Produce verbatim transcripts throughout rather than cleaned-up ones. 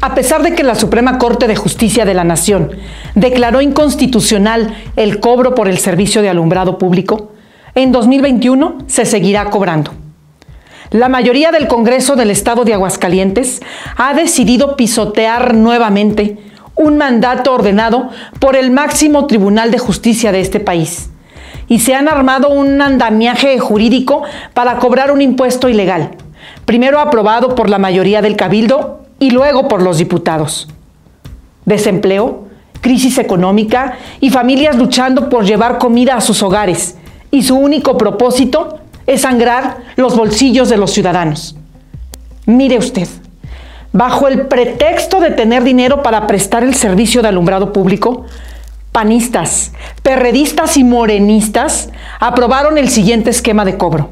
A pesar de que la Suprema Corte de Justicia de la Nación declaró inconstitucional el cobro por el servicio de alumbrado público, en dos mil veintiuno se seguirá cobrando. La mayoría del Congreso del Estado de Aguascalientes ha decidido pisotear nuevamente un mandato ordenado por el máximo Tribunal de Justicia de este país, y se han armado un andamiaje jurídico para cobrar un impuesto ilegal, primero aprobado por la mayoría del Cabildo y luego por los diputados. Desempleo, crisis económica y familias luchando por llevar comida a sus hogares, y su único propósito es sangrar los bolsillos de los ciudadanos. Mire usted, bajo el pretexto de tener dinero para prestar el servicio de alumbrado público, panistas, perredistas y morenistas aprobaron el siguiente esquema de cobro.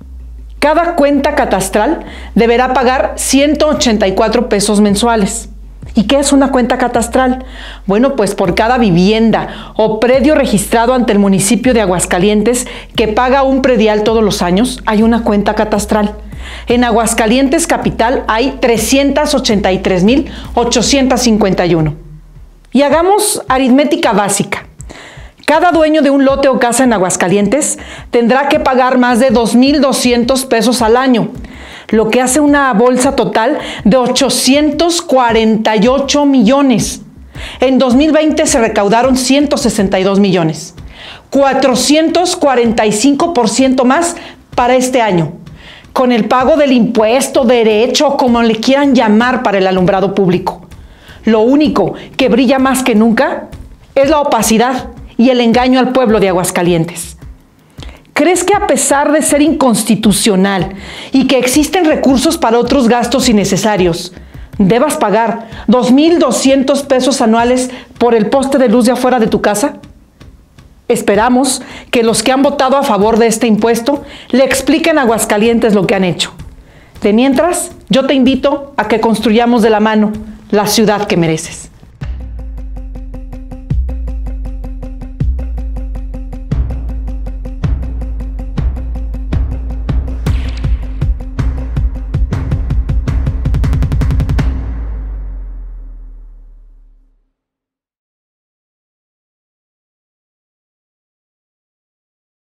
Cada cuenta catastral deberá pagar ciento ochenta y cuatro pesos mensuales. ¿Y qué es una cuenta catastral? Bueno, pues por cada vivienda o predio registrado ante el municipio de Aguascalientes que paga un predial todos los años, hay una cuenta catastral. En Aguascalientes capital hay trescientas ochenta y tres mil ochocientas cincuenta y uno. Y hagamos aritmética básica. Cada dueño de un lote o casa en Aguascalientes tendrá que pagar más de dos mil doscientos pesos al año, lo que hace una bolsa total de ochocientos cuarenta y ocho millones. En dos mil veinte se recaudaron ciento sesenta y dos millones, cuatrocientos cuarenta y cinco por ciento más para este año, con el pago del impuesto, derecho, como le quieran llamar, para el alumbrado público. Lo único que brilla más que nunca es la opacidad y el engaño al pueblo de Aguascalientes. ¿Crees que a pesar de ser inconstitucional y que existen recursos para otros gastos innecesarios, debas pagar dos mil doscientos pesos anuales por el poste de luz de afuera de tu casa? Esperamos que los que han votado a favor de este impuesto le expliquen a Aguascalientes lo que han hecho. De mientras, yo te invito a que construyamos de la mano la ciudad que mereces.